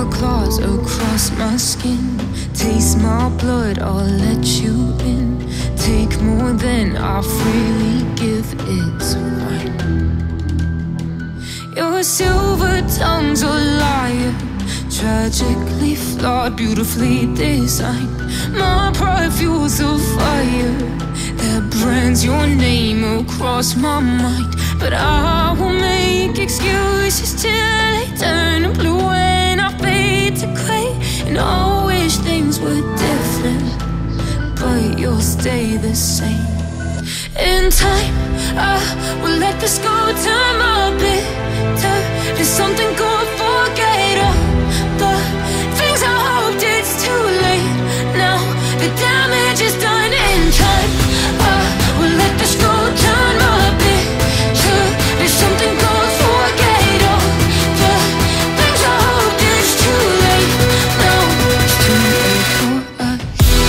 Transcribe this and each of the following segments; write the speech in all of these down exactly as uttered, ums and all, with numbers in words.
your claws across my skin. Taste my blood, I'll let you in. Take more than I freely give, it's fine. Your silver tongue's a liar, tragically flawed, beautifully designed. My pride fuels a fire that brands your name across my mind. But I will make excuses till they turn blue and I fade to gray. And I wish things were different, but you'll stay the same. In time, I will let this go, turn my bitter to something good, forget all the things I hoped. It's too late now, the damage is done. In time, I will let this go, turn my bitter to something good, forget all the things I hoped. It's too late now, it's too late for us.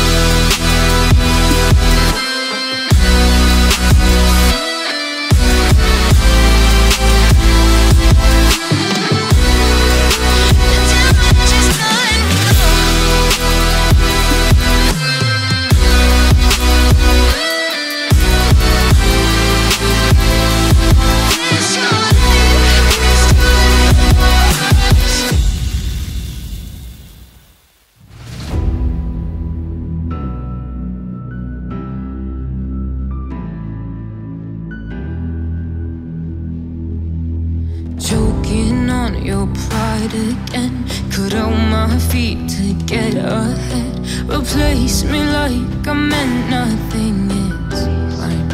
Choking on your pride again, cut out my feet to get ahead. Replace me like I meant nothing, it's fine.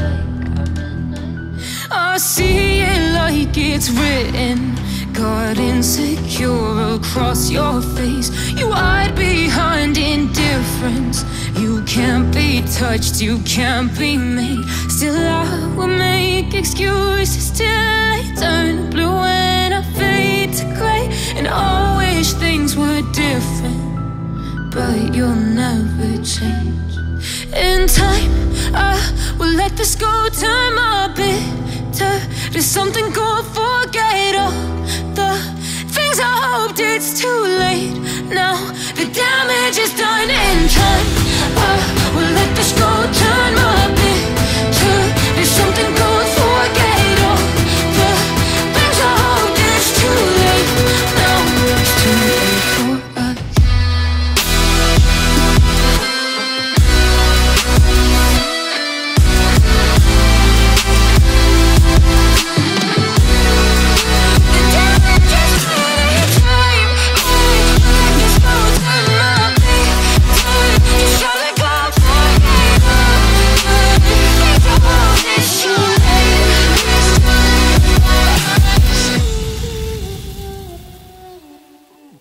I see it like it's written, got insecure across your face. You hide behind indifference, you can't be touched, you can't be made. Still I will make excuses till they turn blue and I fade to grey. And I wish things were different, but you'll never change. In time, I will let this go, turn my bitter to something good, forget all the things I hoped. It's too late now, the damage